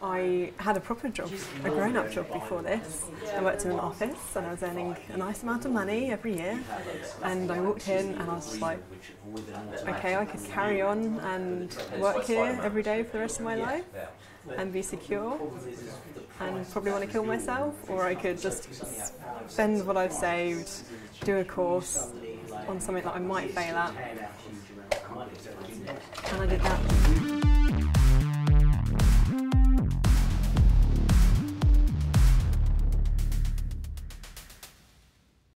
I had a proper job, a grown-up job before this. I worked in an office and I was earning a nice amount of money every year, and I walked in and I was just like, okay, I could carry on and work here every day for the rest of my life and be secure and probably want to kill myself, or I could just spend what I've saved, do a course on something that I might fail at, and I did that.